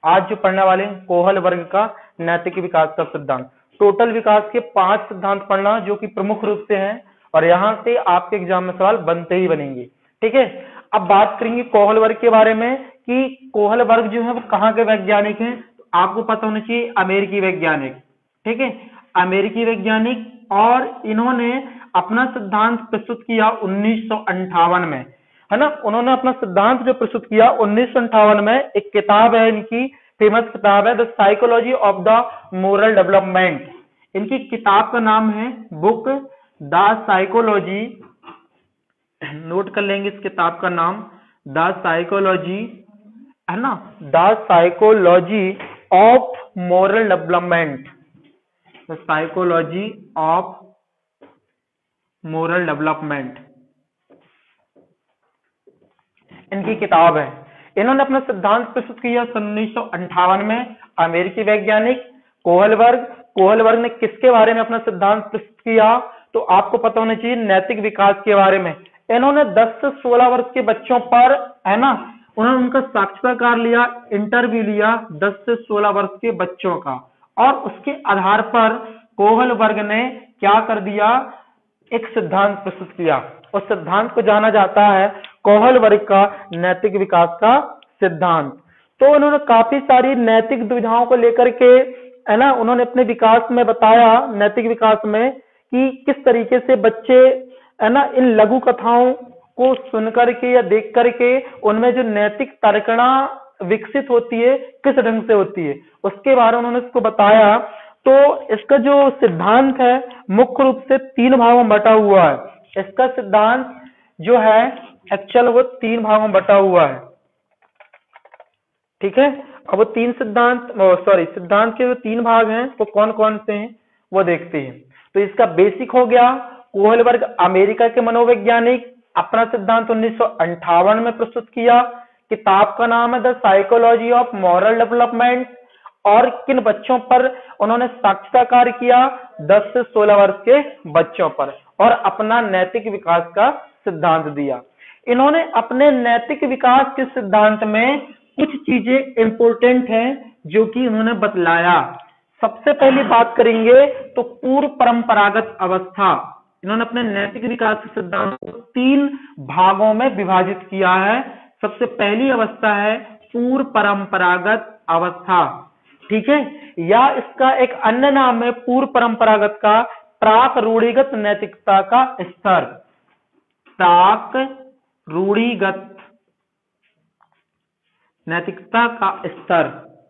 आज जो पढ़ने वाले हैं कोहल वर्ग का नैतिक विकास का सिद्धांत। टोटल विकास के 5 सिद्धांत पढ़ना जो कि प्रमुख रूप से हैं और यहाँ से आपके एग्जाम में सवाल बनते ही बनेंगे। ठीक है, अब बात करेंगे कोहल वर्ग के बारे में कि कोहल वर्ग जो है वो कहाँ के वैज्ञानिक हैं। तो आपको पता होना चाहिए अमेरिकी वैज्ञानिक। ठीक है, अमेरिकी वैज्ञानिक, और इन्होंने अपना सिद्धांत प्रस्तुत किया 1958 में, है ना। उन्होंने अपना सिद्धांत जो प्रस्तुत किया 1958 में, एक किताब है इनकी, फेमस किताब है the psychology of the moral development. इनकी किताब का नाम है बुक द साइकोलॉजी, नोट कर लेंगे इस किताब का नाम, द साइकोलॉजी, है ना, the psychology of moral development, the psychology of moral development इनकी किताब है। इन्होंने अपना सिद्धांत प्रस्तुत किया 1958 में। अमेरिकी वैज्ञानिक कोहल वर्ग ने किसके बारे में अपना सिद्धांत प्रस्तुत किया? तो आपको पता होना चाहिए नैतिक विकास के बारे में। इन्होंने 10 से 16 वर्ष के बच्चों पर, है ना, उन्होंने उनका साक्षात्कार लिया, इंटरव्यू लिया 10 से 16 वर्ष के बच्चों का, और उसके आधार पर कोहल वर्ग ने क्या कर दिया, एक सिद्धांत प्रस्तुत किया। उस सिद्धांत को जाना जाता है कोहल वर्ग का नैतिक विकास का सिद्धांत। तो उन्होंने काफी सारी नैतिक दुविधाओं को लेकर के, है ना, उन्होंने अपने विकास में बताया, नैतिक विकास में, कि किस तरीके से बच्चे, है ना, इन लघु कथाओं को सुन करके या देख करके उनमें जो नैतिक तर्कणा विकसित होती है किस ढंग से होती है, उसके बारे में उन्होंने इसको बताया। तो इसका जो सिद्धांत है मुख्य रूप से 3 भागों में बटा हुआ है। इसका सिद्धांत जो है एक्चुअल वो 3 भागों में बटा हुआ है। ठीक है, अब वो सिद्धांत के जो 3 भाग हैं वो कौन कौन से हैं वो देखते हैं। तो इसका बेसिक हो गया, कोहल वर्ग अमेरिका के मनोवैज्ञानिक, अपना सिद्धांत 1958 में प्रस्तुत किया। किताब का नाम है the psychology of moral development, और किन बच्चों पर उन्होंने साक्षात्कार किया? 10 से 16 वर्ष के बच्चों पर, और अपना नैतिक विकास का सिद्धांत दिया। इन्होंने अपने नैतिक विकास के सिद्धांत में कुछ चीजें इंपॉर्टेंट हैं जो कि उन्होंने बतलाया। सबसे पहली बात करेंगे तो पूर्व परंपरागत अवस्था। इन्होंने अपने नैतिक विकास के सिद्धांत को 3 भागों में विभाजित किया है। सबसे पहली अवस्था है पूर्व परंपरागत अवस्था। ठीक है, या इसका एक अन्य नाम है पूर्व परंपरागत का प्राक रूढ़िगत नैतिकता का स्तर। प्राक रूढ़िगत नैतिकता का स्तर।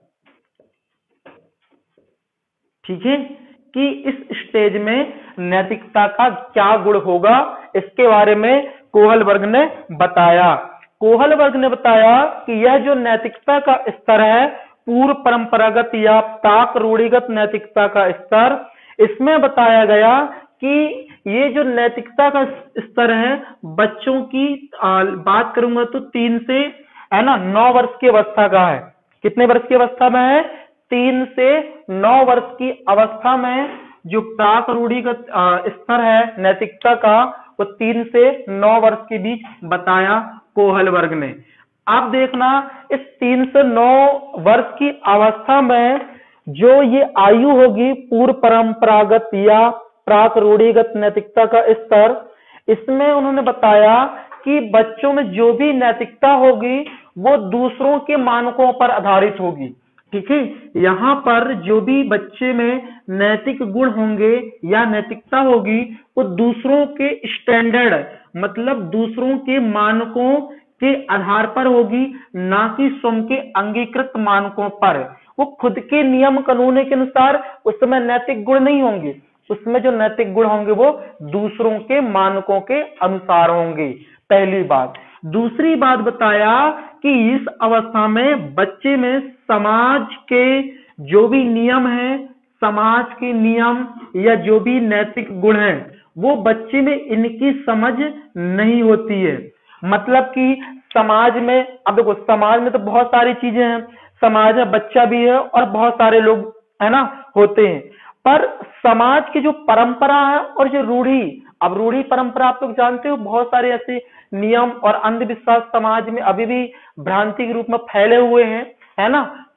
ठीक है, कि इस स्टेज में नैतिकता का क्या गुण होगा, इसके बारे में कोहल वर्ग ने बताया। कोहल वर्ग ने बताया कि यह जो नैतिकता का स्तर है, पूर्व परंपरागत या प्राक रूढ़िगत नैतिकता का स्तर, इसमें बताया गया कि ये जो नैतिकता का स्तर है, बच्चों की बात करूंगा तो 3 से, है ना, 9 वर्ष की अवस्था का है। कितने वर्ष की अवस्था में है? 3 से 9 वर्ष की अवस्था में जो प्राक रूढ़िगत स्तर है नैतिकता का, वो 3 से 9 वर्ष के बीच बताया कोहल वर्ग ने। आप देखना, इस 3 से 9 वर्ष की अवस्था में जो ये आयु होगी पूर्व परंपरागत या प्राक रूढ़िगत नैतिकता का स्तर, इसमें उन्होंने बताया कि बच्चों में जो भी नैतिकता होगी वो दूसरों के मानकों पर आधारित होगी। ठीक है, यहाँ पर जो भी बच्चे में नैतिक गुण होंगे या नैतिकता होगी वो दूसरों के स्टैंडर्ड, मतलब दूसरों के मानकों के आधार पर होगी, ना कि स्वयं के अंगीकृत मानकों पर। वो खुद के नियम कानून के अनुसार उसमें नैतिक गुण नहीं होंगे, उसमें जो नैतिक गुण होंगे वो दूसरों के मानकों के अनुसार होंगे। पहली बात। दूसरी बात बताया कि इस अवस्था में बच्चे में समाज के जो भी नियम है, समाज के नियम या जो भी नैतिक गुण है, वो बच्चे में इनकी समझ नहीं होती है। मतलब कि समाज में, अब देखो समाज में तो बहुत सारी चीजें हैं, समाज में बच्चा भी है और बहुत सारे लोग, है ना, होते हैं, पर समाज की जो परंपरा है और जो रूढ़ी, अब रूढ़ी परंपरा आप लोग जानते हो, बहुत सारे ऐसे नियम और अंधविश्वास समाज में अभी भी भ्रांति के रूप में फैले हुए हैं, है ना।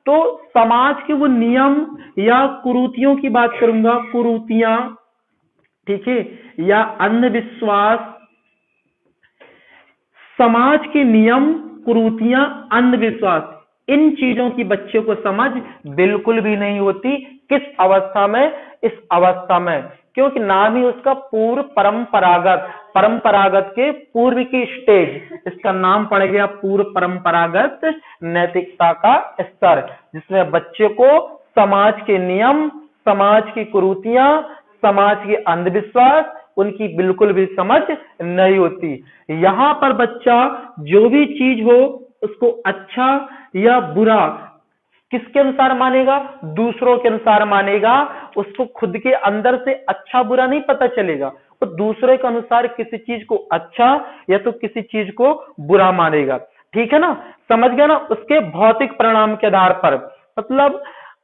तो समाज के वो नियम या कुरीतियों की बात करूंगा, कुरीतियां, ठीक है, या अंधविश्वास, समाज के नियम, कुरीतियां, अंधविश्वास, इन चीजों की बच्चों को समझ बिल्कुल भी नहीं होती। किस अवस्था में? इस अवस्था में, क्योंकि नाम ही उसका पूर्व परंपरागत, परंपरागत के पूर्व की स्टेज, इसका नाम पड़ गया पूर्व परंपरागत नैतिकता का स्तर, जिसमें बच्चे को समाज के नियम, समाज की कुरीतियां, समाज के अंधविश्वास, उनकी बिल्कुल भी समझ नहीं होती। यहां पर बच्चा जो भी चीज हो उसको अच्छा या बुरा किसके अनुसार मानेगा? दूसरों के अनुसार मानेगा। उसको खुद के अंदर से अच्छा बुरा नहीं पता चलेगा, वो दूसरे के अनुसार किसी चीज को अच्छा या तो किसी चीज को बुरा मानेगा। ठीक है ना, समझ गया ना? उसके भौतिक परिणाम के आधार पर, मतलब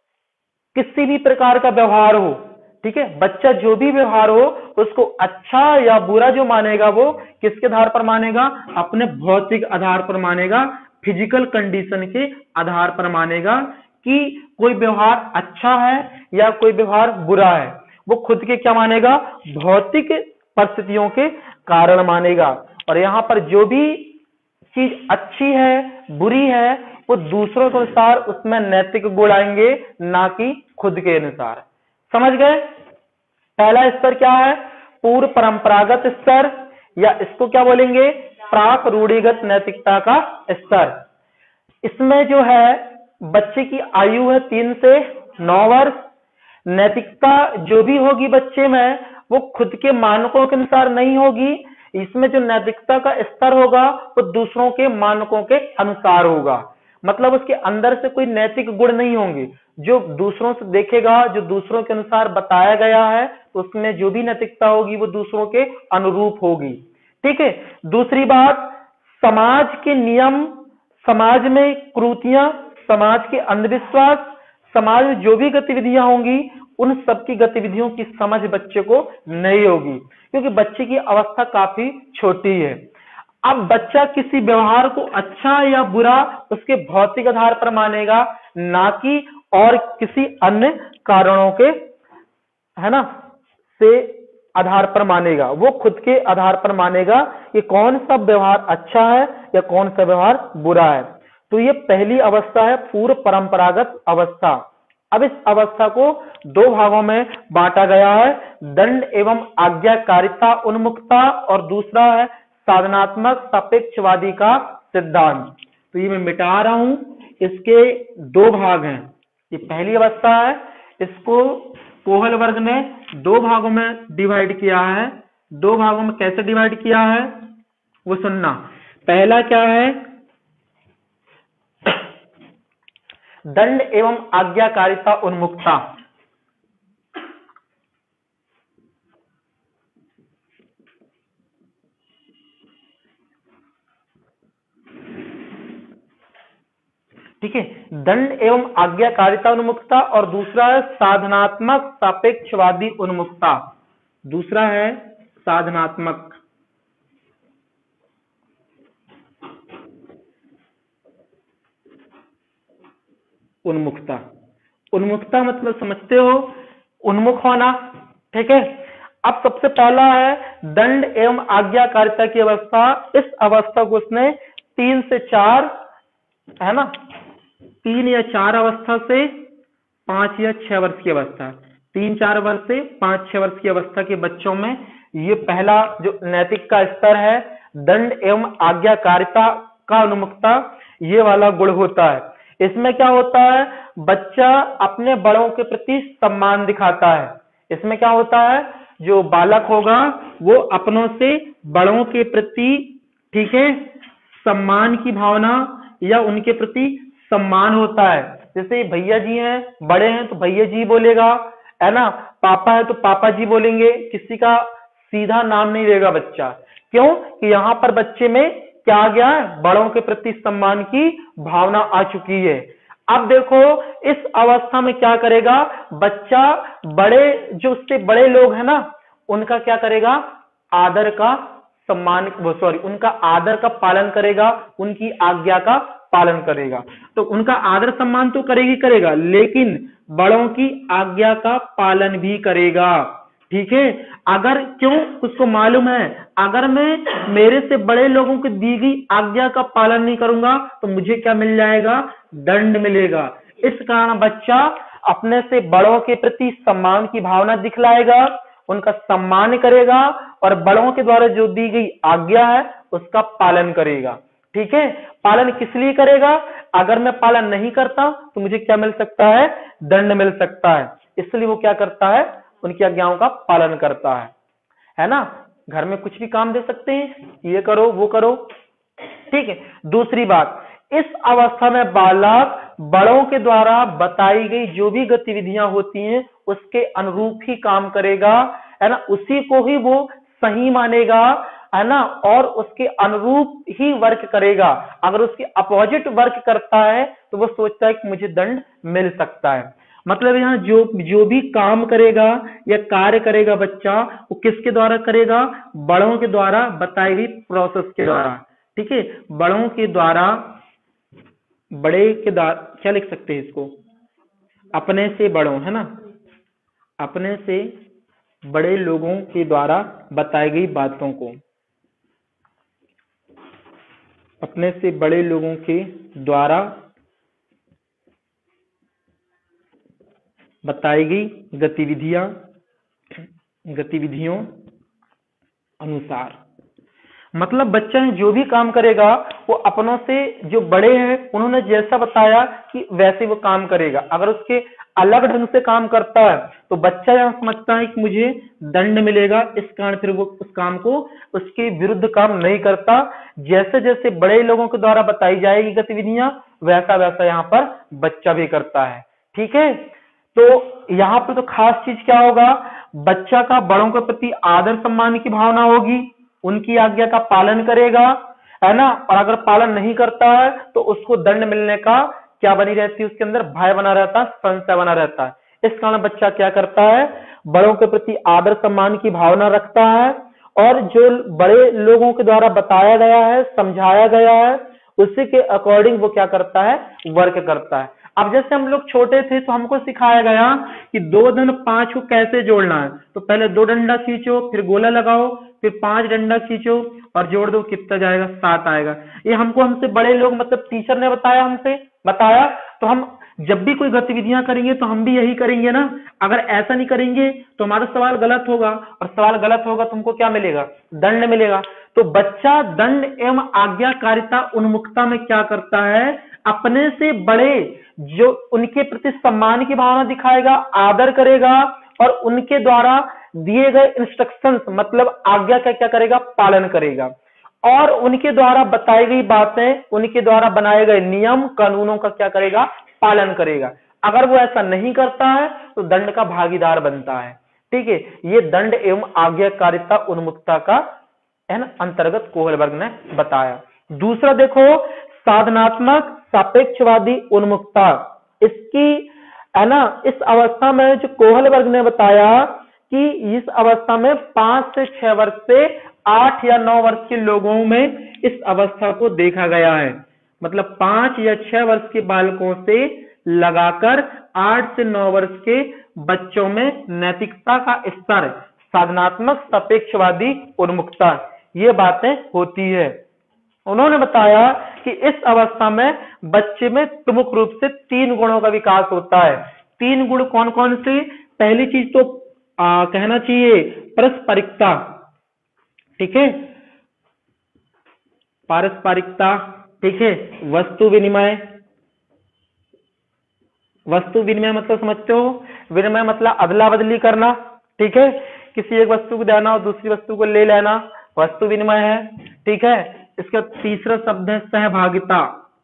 किसी भी प्रकार का व्यवहार हो, ठीक है, बच्चा जो भी व्यवहार हो उसको अच्छा या बुरा जो मानेगा वो किसके आधार पर मानेगा? अपने भौतिक आधार पर मानेगा, फिजिकल कंडीशन के आधार पर मानेगा कि कोई व्यवहार अच्छा है या कोई व्यवहार बुरा है। वो खुद के क्या मानेगा? भौतिक परिस्थितियों के कारण मानेगा। और यहाँ पर जो भी चीज अच्छी है, बुरी है, वो दूसरों के अनुसार उसमें नैतिक गुण आएंगे, ना कि खुद के अनुसार। समझ गए? पहला स्तर क्या है? पूर्व परंपरागत स्तर, या इसको क्या बोलेंगे? प्राक रूढ़िगत नैतिकता का स्तर। इसमें जो है बच्चे की आयु है 3 से 9 वर्ष। नैतिकता जो भी होगी बच्चे में वो खुद के मानकों के अनुसार नहीं होगी। इसमें जो नैतिकता का स्तर होगा वो दूसरों के मानकों के अनुसार होगा। मतलब उसके अंदर से कोई नैतिक गुण नहीं होंगे, जो दूसरों से देखेगा, जो दूसरों के अनुसार बताया गया है, तो उसमें जो भी नैतिकता होगी वो दूसरों के अनुरूप होगी। ठीक है। दूसरी बात, समाज के नियम, समाज में कुरीतियां, समाज के अंधविश्वास, समाज में जो भी गतिविधियां होंगी उन सबकी गतिविधियों की समझ बच्चे को नहीं होगी, क्योंकि बच्चे की अवस्था काफी छोटी है। अब बच्चा किसी व्यवहार को अच्छा या बुरा उसके भौतिक आधार पर मानेगा, ना कि और किसी अन्य कारणों के, है ना, से आधार पर मानेगा। वो खुद के आधार पर मानेगा कि कौन सा व्यवहार अच्छा है या कौन सा व्यवहार बुरा है। तो ये पहली अवस्था है, पूर्व परंपरागत अवस्था। अब इस अवस्था को 2 भागों में बांटा गया है, दंड एवं आज्ञाकारिता उन्मुखता, और दूसरा है साधनात्मक सापेक्षवादी का सिद्धांत। तो ये मैं मिटा रहा हूं, इसके 2 भाग हैं। ये पहली अवस्था है, इसको कोहल वर्ग ने 2 भागों में डिवाइड किया है। 2 भागों में कैसे डिवाइड किया है वो सुनना। पहला क्या है? दंड एवं आज्ञाकारिता उन्मुखता। ठीक है, दंड एवं आज्ञाकारिता उन्मुखता, और दूसरा है साधनात्मक सापेक्षवादी उन्मुखता। दूसरा है साधनात्मक उन्मुखता। उन्मुखता मतलब समझते हो, उन्मुख होना। ठीक है। अब सबसे पहला है दंड एवं आज्ञाकारिता की अवस्था। इस अवस्था को उसने 3 से 4, है ना, 3 या 4 अवस्था से 5 या 6 वर्ष की अवस्था, 3-4 वर्ष से 5-6 वर्ष की अवस्था के बच्चों में ये पहला जो नैतिक का स्तर है, दंड एवं आज्ञाकारिता का उन्मुखता, ये वाला गुण होता है। इसमें क्या होता है? बच्चा अपने बड़ों के प्रति सम्मान दिखाता है। इसमें क्या होता है? जो बालक होगा वो अपनों से बड़ों के प्रति, ठीक है, सम्मान की भावना या उनके प्रति सम्मान होता है। जैसे भैया जी हैं, बड़े हैं तो भैया जी बोलेगा, है ना, पापा है तो पापा जी बोलेंगे, किसी का सीधा नाम नहीं लेगा बच्चा। क्यों? कि यहाँ पर बच्चे में क्या आ गया है? बड़ों के प्रति सम्मान की भावना आ चुकी है। अब देखो इस अवस्था में क्या करेगा बच्चा? बड़े, जो उससे बड़े लोग हैं ना, उनका क्या करेगा? आदर का सम्मान, सॉरी, उनका आदर का पालन करेगा, उनकी आज्ञा का पालन करेगा। तो उनका आदर सम्मान तो करेगा, लेकिन बड़ों की आज्ञा का पालन भी करेगा। ठीक है, अगर क्यों, उसको मालूम है अगर मैं मेरे से बड़े लोगों को दी गई आज्ञा का पालन नहीं करूंगा तो मुझे क्या मिल जाएगा, दंड मिलेगा। इस कारण बच्चा अपने से बड़ों के प्रति सम्मान की भावना दिखलाएगा, उनका सम्मान करेगा और बड़ों के द्वारा जो दी गई आज्ञा है उसका पालन करेगा। ठीक है, पालन किस लिए करेगा, अगर मैं पालन नहीं करता तो मुझे क्या मिल सकता है, दंड मिल सकता है। इसलिए वो क्या करता है, उनकी आज्ञाओं का पालन करता है ना। घर में कुछ भी काम दे सकते हैं, ये करो वो करो। ठीक है, दूसरी बात, इस अवस्था में बालक बड़ों के द्वारा बताई गई जो भी गतिविधियां होती हैं उसके अनुरूप ही काम करेगा, है ना, उसी को ही वो सही मानेगा, है ना, और उसके अनुरूप ही वर्क करेगा। अगर उसके अपोजिट वर्क करता है तो वो सोचता है कि मुझे दंड मिल सकता है। मतलब यहाँ जो भी काम करेगा या कार्य करेगा बच्चा, वो किसके द्वारा करेगा, बड़ों के द्वारा बताई गई प्रोसेस के द्वारा। ठीक है, बड़ों के द्वारा, बड़े के द्वारा क्या लिख सकते हैं इसको, अपने से बड़ों, है ना, अपने से बड़े लोगों के द्वारा बताई गई बातों को, अपने से बड़े लोगों के द्वारा बताई गई गतिविधियों अनुसार। मतलब बच्चा जो भी काम करेगा वो अपनों से जो बड़े हैं उन्होंने जैसा बताया कि वैसे वो काम करेगा। अगर उसके अलग ढंग से काम करता है तो बच्चा यह समझता है कि मुझे दंड मिलेगा, इस कारण फिर वो उस काम को, उसके विरुद्ध काम नहीं करता। जैसे जैसे बड़े लोगों के द्वारा बताई जाएगी गतिविधियां वैसा वैसा यहाँ पर बच्चा भी करता है। ठीक है, तो यहाँ पर तो खास चीज क्या होगा, बच्चा का बड़ों के प्रति आदर सम्मान की भावना होगी, उनकी आज्ञा का पालन करेगा, है ना, और अगर पालन नहीं करता है तो उसको दंड मिलने का क्या बनी रहती है, उसके अंदर भय बना रहता है, संशय बना रहता है। इस कारण बच्चा क्या करता है, बड़ों के प्रति आदर सम्मान की भावना रखता है और जो बड़े लोगों के द्वारा बताया गया है, समझाया गया है, उसी के अकॉर्डिंग वो क्या करता है, वर्क करता है। अब जैसे हम लोग छोटे थे तो हमको सिखाया गया कि 2 धन 5 को कैसे जोड़ना है, तो पहले 2 डंडा खींचो, फिर गोला लगाओ, फिर 5 डंडा खींचो और जोड़ दो, कितना जाएगा, 7 आएगा। ये हमसे बड़े लोग, मतलब टीचर ने बताया, तो हम जब भी कोई गतिविधियां करेंगे तो हम भी यही करेंगे ना। अगर ऐसा नहीं करेंगे तो हमारा सवाल गलत होगा, और सवाल गलत होगा तो हमको क्या मिलेगा, दंड मिलेगा। तो बच्चा दंड एवं आज्ञाकारिता उन्मुखता में क्या करता है, अपने से बड़े जो उनके प्रति सम्मान की भावना दिखाएगा, आदर करेगा और उनके द्वारा दिए गए इंस्ट्रक्शंस, मतलब आज्ञा का क्या करेगा, पालन करेगा, और उनके द्वारा बताई गई बातें, उनके द्वारा बनाए गए नियम कानूनों का क्या करेगा, पालन करेगा। अगर वो ऐसा नहीं करता है तो दंड का भागीदार बनता है। ठीक है, ये दंड एवं आज्ञाकारिता उन्मुखता का, है ना, अंतर्गत कोहलबर्ग ने बताया। दूसरा देखो, साधनात्मक सापेक्षवादी उन्मुखता। इसकी, है ना, इस अवस्था में जो कोहलबर्ग ने बताया कि इस अवस्था में 5 से 6 वर्ष से 8 या 9 वर्ष के लोगों में इस अवस्था को देखा गया है। मतलब 5 या 6 वर्ष के बालकों से लगाकर 8 से 9 वर्ष के बच्चों में नैतिकता का स्तर, साधनात्मक सापेक्षवादी उन्मुखता, ये बातें होती है। उन्होंने बताया कि इस अवस्था में बच्चे में प्रमुख रूप से 3 गुणों का विकास होता है। 3 गुण कौन कौन से, पहली चीज तो कहना चाहिए पारस्परिकता। ठीक है, पारस्परिकता। ठीक है, वस्तु विनिमय मतलब समझते हो, विनिमय मतलब अदला बदली करना। ठीक है, किसी एक वस्तु को देना और दूसरी वस्तु को ले लेना, वस्तु विनिमय है। ठीक है, इसका तीसरा शब्द है सहभागिता।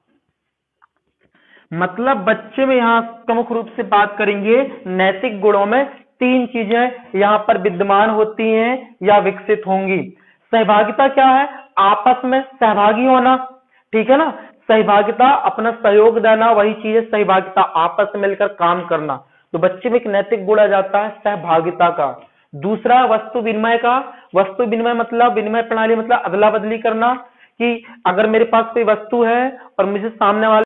मतलब बच्चे में यहाँ प्रमुख रूप से बात करेंगे, नैतिक गुणों में 3 चीजें यहाँ पर विद्यमान होती हैं या विकसित होंगी। सहभागिता क्या है, आपस में सहभागी होना। ठीक है ना, सहभागिता, अपना सहयोग देना, वही चीज है सहभागिता, आपस में मिलकर काम करना। तो बच्चे में एक नैतिक गुण आ जाता है सहभागिता का। दूसरा वस्तु विनिमय का, वस्तु विनिमय मतलब विनिमय प्रणाली, मतलब अदला बदली करना। कि अगर मेरे पास कोई वस्तु है और मुझे सामने वाले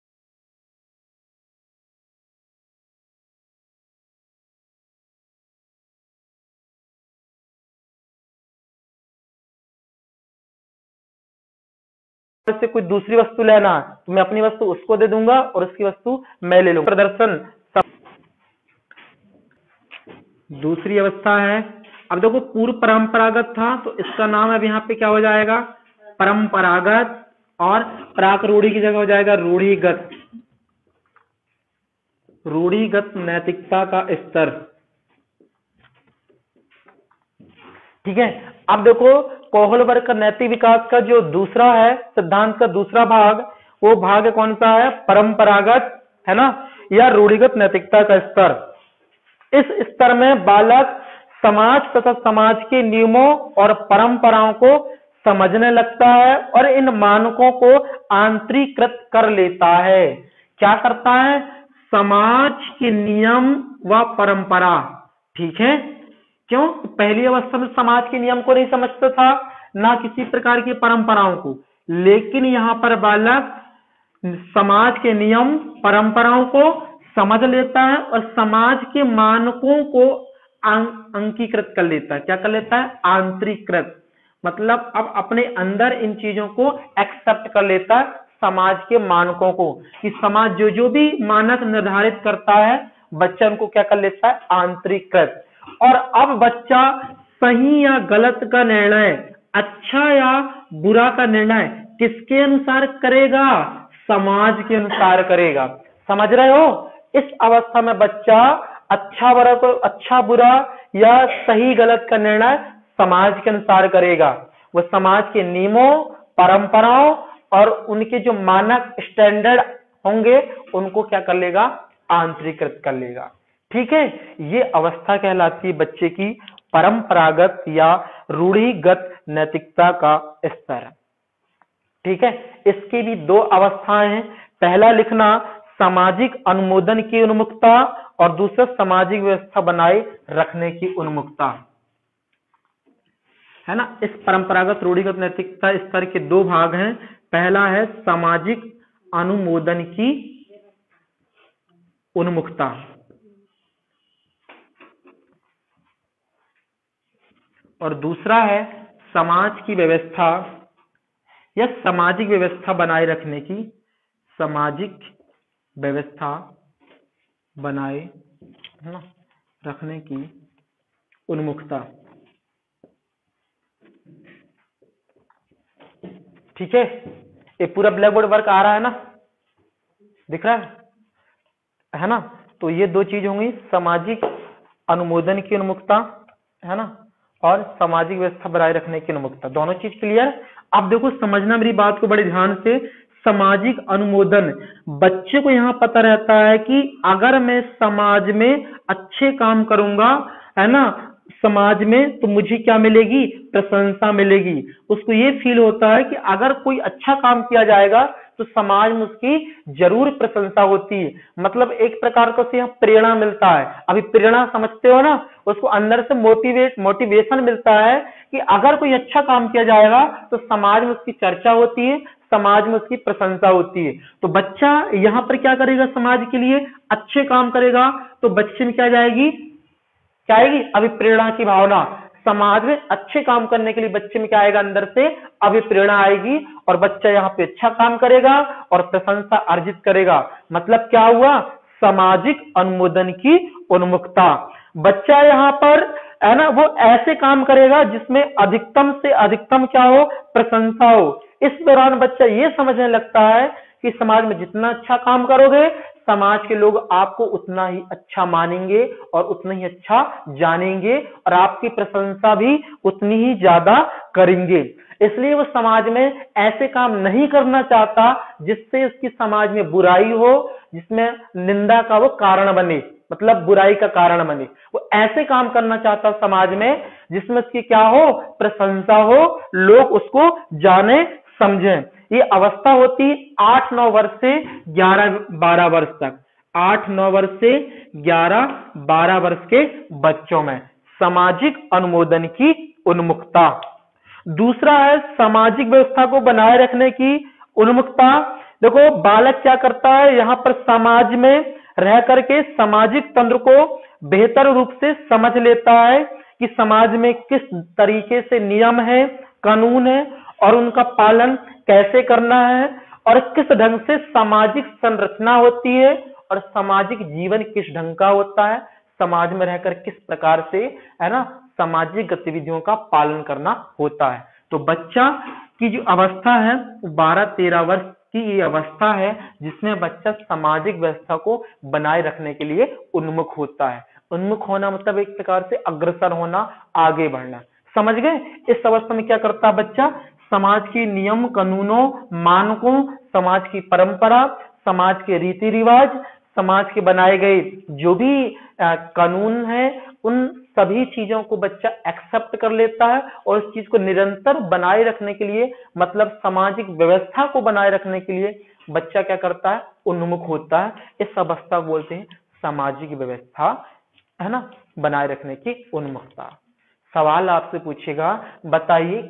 से कोई दूसरी वस्तु लेना है तो मैं अपनी वस्तु उसको दे दूंगा और उसकी वस्तु मैं ले लूंगा। प्रदर्शन दूसरी अवस्था है। अब देखो पूर्व परंपरागत था तो इसका नाम अब यहाँ पे क्या हो जाएगा, परंपरागत, और प्राक रूढ़ी की जगह हो जाएगा रूढ़िगत। रूढ़िगत नैतिकता का स्तर। ठीक है। अब देखो कोहलबर्ग का नैतिक विकास का जो दूसरा है, सिद्धांत का दूसरा भाग, वो भाग कौन सा है, परंपरागत, है ना, या रूढ़िगत नैतिकता का स्तर। इस स्तर में बालक समाज तथा समाज के नियमों और परंपराओं को समझने लगता है और इन मानकों को आंतरिकृत कर लेता है। क्या करता है, समाज के नियम व परंपरा। ठीक है। क्यों, पहली अवस्था में समाज के नियम को नहीं समझता था, ना किसी प्रकार की परंपराओं को, लेकिन यहाँ पर बालक समाज के नियम परंपराओं को समझ लेता है और समाज के मानकों को अंकीकृत कर लेता है। क्या कर लेता है, आंतरिकृत, मतलब अब अपने अंदर इन चीजों को एक्सेप्ट कर लेता है, समाज के मानकों को, कि समाज जो जो भी मानक निर्धारित करता है बच्चा उनको क्या कर लेता है, आंतरिकृत। और अब बच्चा सही या गलत का निर्णय, अच्छा या बुरा का निर्णय किसके अनुसार करेगा, समाज के अनुसार करेगा। समझ रहे हो, इस अवस्था में बच्चा अच्छा बुरा या सही गलत का निर्णय समाज के अनुसार करेगा। वो समाज के नियमों, परंपराओं और उनके जो मानक स्टैंडर्ड होंगे उनको क्या कर लेगा, आंतरिकृत कर लेगा। ठीक है। ये अवस्था कहलाती है बच्चे की परंपरागत या रूढ़िगत नैतिकता का स्तर। ठीक है। इसकी भी दो अवस्थाएं हैं। पहला लिखना सामाजिक अनुमोदन की उन्मुखता और दूसरा सामाजिक व्यवस्था बनाए रखने की उन्मुखता, है ना। इस परंपरागत रूढ़िगत नैतिकता स्तर के दो भाग हैं। पहला है सामाजिक अनुमोदन की उन्मुखता और दूसरा है समाज की व्यवस्था या सामाजिक व्यवस्था बनाए रखने की, सामाजिक व्यवस्था बनाए, है ना, रखने की उन्मुखता। ठीक है। ये पूरा ब्लैक बोर्ड वर्क आ रहा है ना, दिख रहा है ना। तो ये दो चीज होंगी, सामाजिक अनुमोदन की उन्मुखता, है ना, और सामाजिक व्यवस्था बनाए रखने की उन्मुखता। दोनों चीज क्लियर। अब देखो समझना मेरी बात को बड़े ध्यान से। सामाजिक अनुमोदन, बच्चे को यहाँ पता रहता है कि अगर मैं समाज में अच्छे काम करूंगा, है ना, समाज में, तो मुझे क्या मिलेगी, प्रशंसा मिलेगी। उसको ये फील होता है कि अगर कोई अच्छा काम किया जाएगा तो समाज में उसकी जरूर प्रशंसा होती है। मतलब एक प्रकार का उसे प्रेरणा मिलता है। अभी प्रेरणा समझते हो ना, उसको अंदर से मोटिवेशन मिलता है कि अगर कोई अच्छा काम किया जाएगा तो समाज में उसकी चर्चा होती है, समाज में उसकी प्रशंसा होती है। तो बच्चा यहाँ पर क्या करेगा, समाज के लिए अच्छे काम करेगा तो बच्चे में क्या जाएगी, क्या आएगी, अभिप्रेरणा की भावना। समाज में अच्छे काम करने के लिए बच्चे में क्या आएगा, अंदर से अभिप्रेरणा आएगी और बच्चा यहाँ पे अच्छा काम करेगा और प्रशंसा अर्जित करेगा। मतलब क्या हुआ, सामाजिक अनुमोदन की उन्मुखता। बच्चा यहाँ पर, है ना, वो ऐसे काम करेगा जिसमें अधिकतम से अधिकतम क्या हो, प्रशंसा हो। इस दौरान बच्चा ये समझने लगता है कि समाज में जितना अच्छा काम करोगे समाज के लोग आपको उतना ही अच्छा मानेंगे और उतना ही अच्छा जानेंगे और आपकी प्रशंसा भी उतनी ही ज्यादा करेंगे। इसलिए वो समाज में ऐसे काम नहीं करना चाहता जिससे उसकी समाज में बुराई हो, जिसमें निंदा का वो कारण बने, मतलब बुराई का कारण बने। वो ऐसे काम करना चाहता समाज में जिसमें उसकी क्या हो, प्रशंसा हो, लोग उसको जाने समझें। ये अवस्था होती 8-9 वर्ष से 11-12 वर्ष तक, 8-9 वर्ष से 11-12 वर्ष के बच्चों में सामाजिक अनुमोदन की उन्मुखता। दूसरा है सामाजिक व्यवस्था को बनाए रखने की उन्मुखता। देखो बालक क्या करता है, यहाँ पर समाज में रह करके सामाजिक तंत्र को बेहतर रूप से समझ लेता है कि समाज में किस तरीके से नियम है, कानून है और उनका पालन कैसे करना है और किस ढंग से सामाजिक संरचना होती है और सामाजिक जीवन किस ढंग का होता है, समाज में रहकर किस प्रकार से, है ना, सामाजिक गतिविधियों का पालन करना होता है। तो बच्चा की जो अवस्था है 12-13 वर्ष की ये अवस्था है जिसमें बच्चा सामाजिक व्यवस्था को बनाए रखने के लिए उन्मुख होता है। उन्मुख होना मतलब एक प्रकार से अग्रसर होना, आगे बढ़ना। समझ गए? इस अवस्था में क्या करता है बच्चा, समाज के नियम कानूनों, मानकों, समाज की परंपरा, समाज के रीति रिवाज, समाज के बनाए गए जो भी कानून है, उन सभी चीजों को बच्चा एक्सेप्ट कर लेता है और उस चीज को निरंतर बनाए रखने के लिए, मतलब सामाजिक व्यवस्था को बनाए रखने के लिए बच्चा क्या करता है, उन्मुख होता है। इस अवस्था को बोलते हैं सामाजिक व्यवस्था, है ना, बनाए रखने की उन्मुखता। सवाल आपसे पूछेगा, बताइए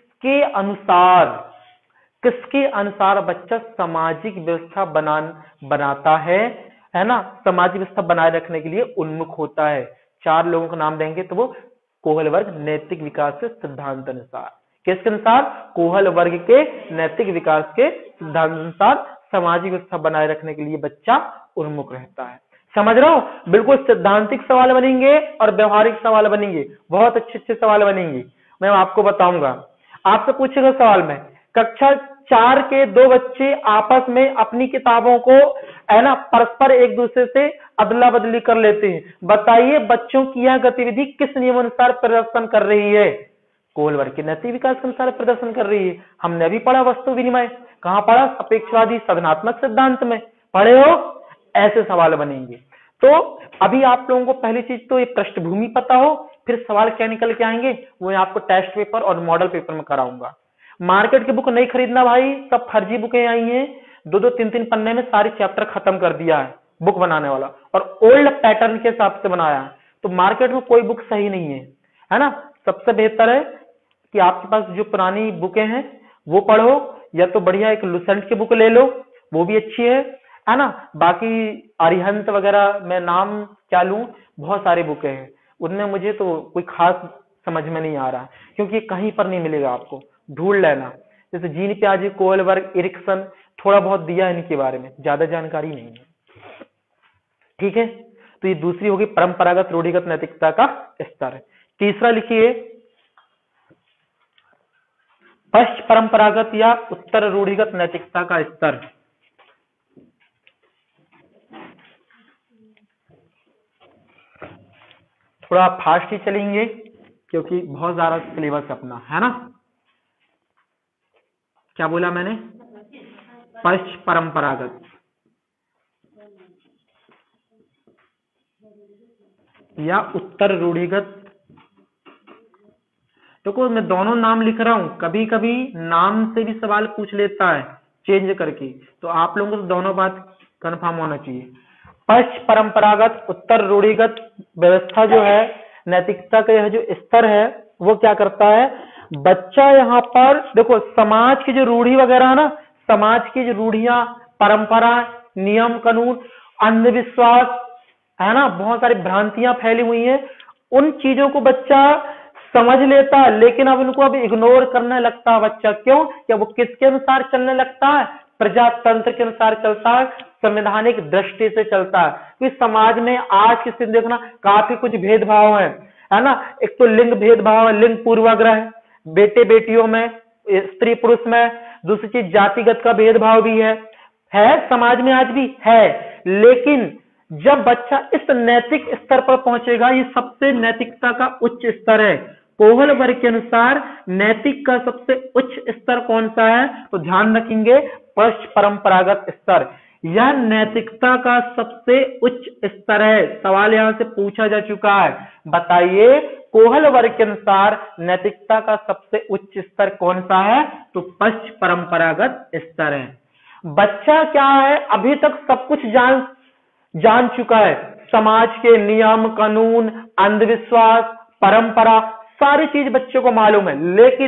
किसके अनुसार बच्चा सामाजिक व्यवस्था बनाता है ना, सामाजिक व्यवस्था बनाए रखने के लिए उन्मुख होता है। 4 लोगों का नाम देंगे तो वो कोहल वर्ग नैतिक विकास के सिद्धांत अनुसार, किसके अनुसार, कोहल वर्ग के नैतिक विकास के सिद्धांत अनुसार सामाजिक व्यवस्था बनाए रखने के लिए बच्चा उन्मुख रहता है। समझ रहे हो? बिल्कुल सिद्धांतिक सवाल बनेंगे और व्यवहारिक सवाल बनेंगे, बहुत अच्छे सवाल बनेंगे, मैं आपको बताऊंगा। आपसे पूछेगा सवाल में, कक्षा 4 के 2 बच्चे आपस में अपनी किताबों को, है ना, परस्पर एक दूसरे से अदला बदली कर लेते हैं। बताइए बच्चों की यह गतिविधि किस नियम अनुसार प्रदर्शन कर रही है? कोहल वर्ग के नैतिक विकास के अनुसार प्रदर्शन कर रही है। हमने अभी पढ़ा वस्तु विनिमय, कहां पढ़ा, अपेक्षावादी साधनात्मक सिद्धांत में पढ़े हो। ऐसे सवाल बनेंगे। तो अभी आप लोगों को पहली चीज तो ये पृष्ठभूमि पता हो, फिर सवाल क्या निकल के आएंगे वो मैं आपको टेस्ट पेपर और मॉडल पेपर में कराऊंगा। मार्केट की बुक नहीं खरीदना भाई, सब फर्जी बुकें आई हैं, 2-2, 3-3 पन्ने में सारे चैप्टर खत्म कर दिया है बुक बनाने वाला, और ओल्ड पैटर्न के हिसाब से बनाया है। तो मार्केट में कोई बुक सही नहीं है ना। सबसे बेहतर है कि आपके पास जो पुरानी बुकें हैं वो पढ़ो, या तो बढ़िया एक लुसेंट की बुक ले लो, वो भी अच्छी है ना। बाकी अरिहंत वगैरह मैं नाम क्या लूं, बहुत सारे बुकें हैं, उनमें मुझे तो कोई खास समझ में नहीं आ रहा, क्योंकि कहीं पर नहीं मिलेगा आपको, ढूंढ लेना। जैसे जीन प्याजे, कोहल वर्ग, इरिक्सन, थोड़ा बहुत दिया है इनके बारे में, ज्यादा जानकारी नहीं है। ठीक है, तो ये दूसरी होगी परंपरागत रूढ़िगत नैतिकता का स्तर। तीसरा लिखिए पश्चिम परंपरागत या उत्तर रूढ़िगत नैतिकता का स्तर। थोड़ा फास्ट ही चलेंगे क्योंकि बहुत ज्यादा सिलेबस अपना है ना। क्या बोला मैंने, पश्चिम परंपरागत या उत्तर रूढ़िगत। देखो मैं दोनों नाम लिख रहा हूं, कभी कभी नाम से भी सवाल पूछ लेता है चेंज करके, तो आप लोगों को तो दोनों बात कंफर्म होना चाहिए। पश्चिम परंपरागत उत्तर रूढ़िगत व्यवस्था जो है, नैतिकता का यह जो स्तर है वो क्या करता है, बच्चा यहाँ पर देखो समाज की जो रूढ़ी वगैरह है ना, समाज की जो रूढ़ियां, परंपरा, नियम कानून, अंधविश्वास, है ना, बहुत सारी भ्रांतियां फैली हुई हैं, उन चीजों को बच्चा समझ लेता है, लेकिन अब उनको अब इग्नोर करने लगता है बच्चा। क्यों? क्या वो किसके अनुसार चलने लगता है, प्रजातंत्र के अनुसार चलता है, संवैधानिक दृष्टि से चलता है। क्योंकि समाज में आज की स्थिति देखना काफी कुछ भेदभाव है ना। एक तो लिंग भेदभाव है, लिंग पूर्वाग्रह, बेटे बेटियों में, स्त्री पुरुष में। दूसरी चीज जातिगत का भेदभाव भी है समाज में आज भी है। लेकिन जब बच्चा इस नैतिक स्तर पर पहुंचेगा, ये सबसे नैतिकता का उच्च स्तर है। कोहल वर्ग के अनुसार नैतिक का सबसे उच्च स्तर कौन सा है, तो ध्यान रखेंगे पश्चिम परंपरागत स्तर। यह नैतिकता का सबसे उच्च स्तर है। सवाल यहां से पूछा जा चुका है, बताइए कोहल वर्ग के अनुसार नैतिकता का सबसे उच्च स्तर कौन सा है, तो पश्चिम परंपरागत स्तर है। बच्चा क्या है, अभी तक सब कुछ जान चुका है, समाज के नियम कानून, अंधविश्वास, परंपरा, सारी चीज बच्चों को मालूम है, लेकिन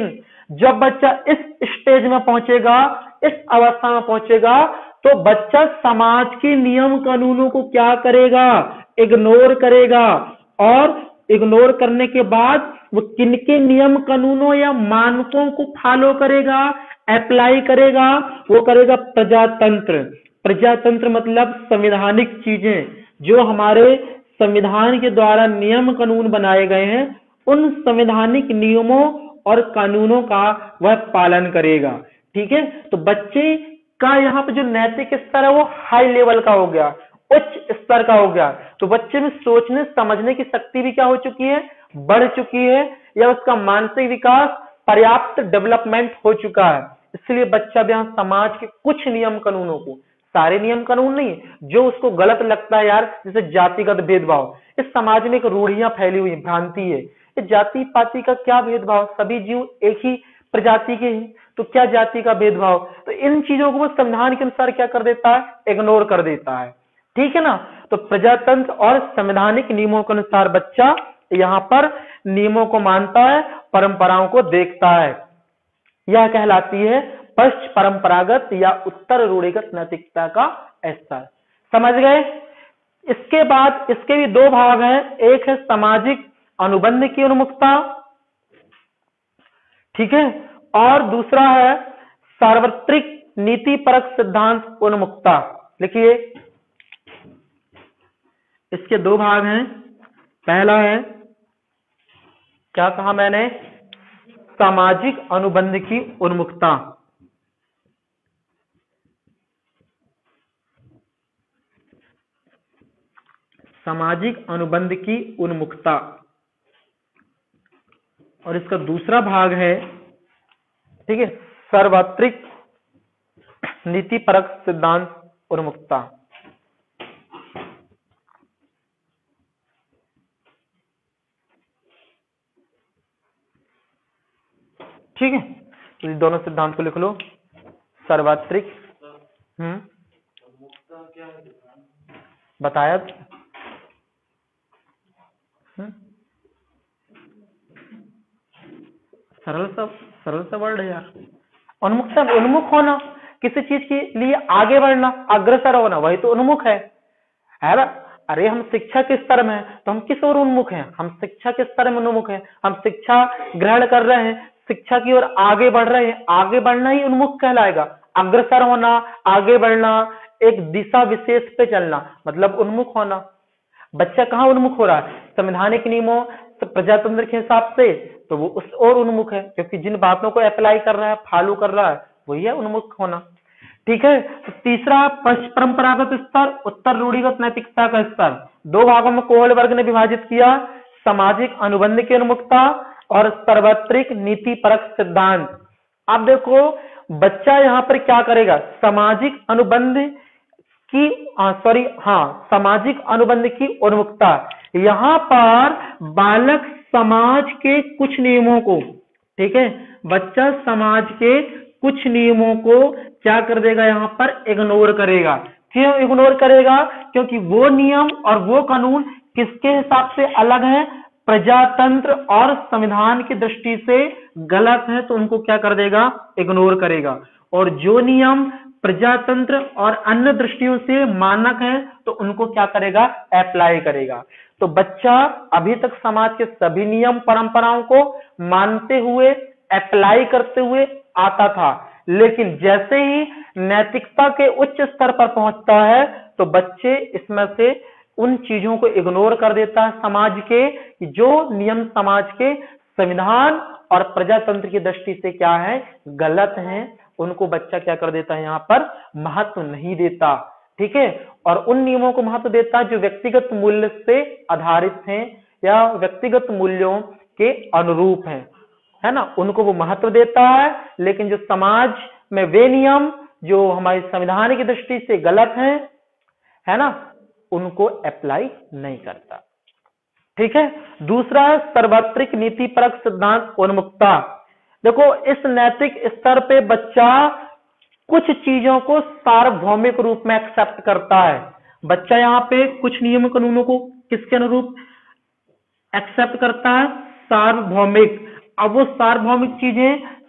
जब बच्चा इस स्टेज में पहुंचेगा, इस अवस्था में पहुंचेगा, तो बच्चा समाज के नियम कानूनों को क्या करेगा, इग्नोर करेगा। और इग्नोर करने के बाद वो किनके नियम कानूनों या मानकों को फॉलो करेगा, अप्लाई करेगा, वो करेगा प्रजातंत्र। प्रजातंत्र मतलब संवैधानिक चीजें, जो हमारे संविधान के द्वारा नियम कानून बनाए गए हैं, उन संवैधानिक नियमों और कानूनों का वह पालन करेगा। ठीक है, तो बच्चे का यहाँ पे जो नैतिक स्तर है वो हाई लेवल का हो गया, उच्च स्तर का हो गया। तो बच्चे में सोचने समझने की शक्ति भी क्या हो चुकी है, बढ़ चुकी है, या उसका मानसिक विकास पर्याप्त डेवलपमेंट हो चुका है। इसलिए बच्चा भी यहाँ समाज के कुछ नियम कानूनों को, सारे नियम कानून नहीं, जो उसको गलत लगता है यार, जैसे जातिगत भेदभाव, इस समाज में एक रूढ़ियां फैली हुई भ्रांति है, इस जाति पाति का क्या भेदभाव, सभी जीव एक ही प्रजाति के हैं, तो क्या जाति का भेदभाव। तो इन चीजों को वो संविधान के अनुसार क्या कर देता है, इग्नोर कर देता है। ठीक है ना, तो प्रजातंत्र और संवैधानिक नियमों के अनुसार बच्चा यहाँ पर नियमों को मानता है, परंपराओं को देखता है। यह कहलाती है पश्च परंपरागत या उत्तर रूढ़िगत नैतिकता का स्तर। समझ गए। इसके बाद इसके भी दो भाग हैं, एक है सामाजिक अनुबंध की उन्मुखता, ठीक है, और दूसरा है सार्वत्रिक नीति परक सिद्धांत उन्मुखता। लिखिए, इसके दो भाग हैं। पहला है, क्या कहा मैंने, सामाजिक अनुबंध की उन्मुखता। सामाजिक अनुबंध की उन्मुखता। और इसका दूसरा भाग है, ठीक है, सार्वत्रिक नीति परक सिद्धांत उन्मुखता। ठीक है, तो इस दोनों सिद्धांत को लिख लो। सार्वत्रिक बताया, सरल सा वर्ड है यार। उन्मुखता, उन्मुख होना, किसी चीज के लिए आगे बढ़ना, अग्रसर होना, वही तो उन्मुख है ना। अरे हम शिक्षा के स्तर में हैं, तो हम किस ओर उन्मुख हैं, हम शिक्षा के स्तर में उन्मुख हैं, हम शिक्षा ग्रहण कर रहे हैं, शिक्षा की ओर आगे बढ़ रहे हैं, आगे बढ़ना ही उन्मुख कहलाएगा। अग्रसर होना, आगे बढ़ना, एक दिशा विशेष पे चलना, मतलब उन्मुख होना। बच्चा कहाँ उन्मुख हो रहा है, संवैधानिक नियमों प्रजातंत्र के हिसाब से, तो वो उस ओर उन्मुख है, क्योंकि जिन बातों को अप्लाई कर रहा है, फॉलो कर रहा है, वही है उन्मुख होना। ठीक है, तो तीसरा परंपरागत स्तर, उत्तर रूढ़िगत नैतिकता का स्तर। दो भागों में कोहलबर्ग ने विभाजित किया, सामाजिक अनुबंध की उन्मुखता और सार्वत्रिक नीति परक सिद्धांत। अब देखो बच्चा यहाँ पर क्या करेगा, सामाजिक अनुबंध की सामाजिक अनुबंध की उन्मुखता। यहाँ पर बालक समाज के कुछ नियमों को, ठीक है, बच्चा समाज के कुछ नियमों को क्या कर देगा, यहाँ पर इग्नोर करेगा। क्यों इग्नोर करेगा, क्योंकि वो नियम और वो कानून किसके हिसाब से अलग है, प्रजातंत्र और संविधान की दृष्टि से गलत है, तो उनको क्या कर देगा, इग्नोर करेगा। और जो नियम प्रजातंत्र और अन्य दृष्टियों से मानक है, तो उनको क्या करेगा, अप्लाई करेगा। तो बच्चा अभी तक समाज के सभी नियम परंपराओं को मानते हुए, अप्लाई करते हुए आता था, लेकिन जैसे ही नैतिकता के उच्च स्तर पर पहुंचता है, तो बच्चे इसमें से उन चीजों को इग्नोर कर देता है समाज के, जो नियम समाज के संविधान और प्रजातंत्र की दृष्टि से क्या है, गलत है। उनको बच्चा क्या कर देता है, यहाँ पर महत्व नहीं देता। ठीक है, और उन नियमों को महत्व देता है जो व्यक्तिगत मूल्य से आधारित हैं या व्यक्तिगत मूल्यों के अनुरूप हैं, है ना, उनको वो महत्व देता है। लेकिन जो समाज में वे नियम जो हमारे संविधान की दृष्टि से गलत हैं, है ना, उनको अप्लाई नहीं करता। ठीक है, दूसरा है सार्वत्रिक नीति परक सिद्धांत उन्मुखता। देखो इस नैतिक स्तर पे बच्चा कुछ चीजों को सार्वभौमिक रूप में एक्सेप्ट करता है। बच्चा यहाँ पे कुछ नियम कानूनों को किसके अनुरूप एक्सेप्ट करता है, सार्वभौमिक। अब वो सार्वभौमिक चीजें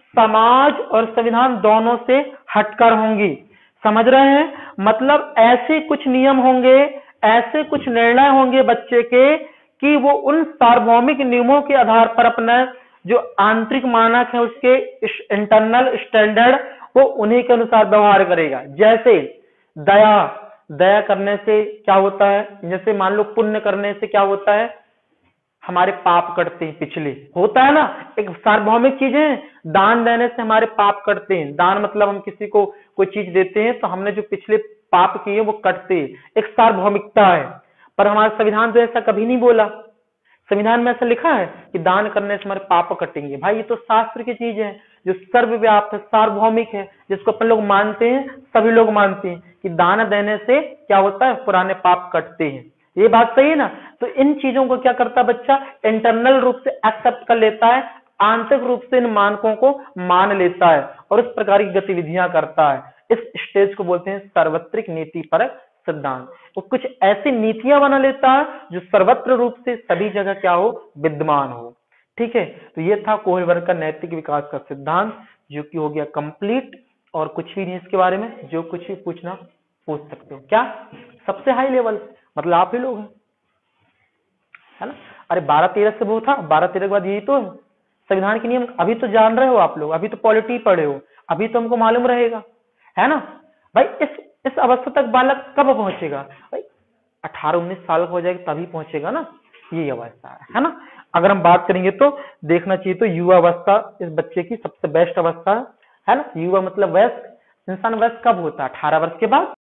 समाज और संविधान दोनों से हटकर होंगी। समझ रहे हैं? मतलब ऐसे कुछ नियम होंगे, ऐसे कुछ निर्णय होंगे बच्चे के कि वो उन सार्वभौमिक नियमों के आधार पर अपना जो आंतरिक मानक है उसके इंटरनल स्टैंडर्ड वो उन्हीं के अनुसार व्यवहार करेगा। जैसे दया, दया करने से क्या होता है, जैसे मान लो पुण्य करने से क्या होता है, हमारे पाप कटते हैं, पिछले होता है ना, एक सार्वभौमिक चीजें हैं। दान देने से हमारे पाप कटते हैं, दान मतलब हम किसी को कोई चीज देते हैं तो हमने जो पिछले पाप किए वो कटते हैं, एक सार्वभौमिकता है। पर हमारा संविधान तो ऐसा कभी नहीं बोला। संविधान में ऐसा लिखा है कि दान करने से हमारे पाप कटेंगे? भाई ये तो शास्त्र की चीज है जो सर्वव्याप्त है, सार्वभौमिक है, जिसको अपन लोग मानते हैं, सभी लोग मानते हैं कि दान देने से क्या होता है, पुराने पाप कटते हैं। ये बात सही है ना? तो इन चीजों को क्या करता है बच्चा, इंटरनल रूप से एक्सेप्ट कर लेता है, आंतरिक रूप से इन मानकों को मान लेता है और इस प्रकार की गतिविधियां करता है। इस स्टेज को बोलते हैं सार्वत्रिक नीतिपरक सिद्धांत। वो कुछ ऐसी नीतियां बना लेता है जो सर्वत्र रूप से सभी जगह क्या हो, विद्यमान हो। ठीक है, तो ये था कोहलबर्ग का नैतिक विकास का सिद्धांत, जो कि हो गया कंप्लीट। और कुछ भी नहीं इसके बारे में, जो कुछ भी पूछना पूछ सकते हो। क्या सबसे हाई लेवल मतलब आप ही लोग हैं, है ना? अरे 12-13 से वो था, 12-13 के बाद यही तो है संविधान के नियम। अभी तो जान रहे हो आप लोग, अभी तो पॉलिटी पढ़े हो, अभी तो हमको मालूम रहेगा, है ना भाई? इस अवस्था तक बालक कब पहुंचेगा भाई? 18-19 साल का हो जाएगा तभी पहुंचेगा ना, ये अवस्था है ना? अगर हम बात करेंगे तो देखना चाहिए तो युवा अवस्था इस बच्चे की सबसे बेस्ट अवस्था है ना? युवा मतलब वयस्क इंसान। वयस्क कब होता है? 18 वर्ष के बाद।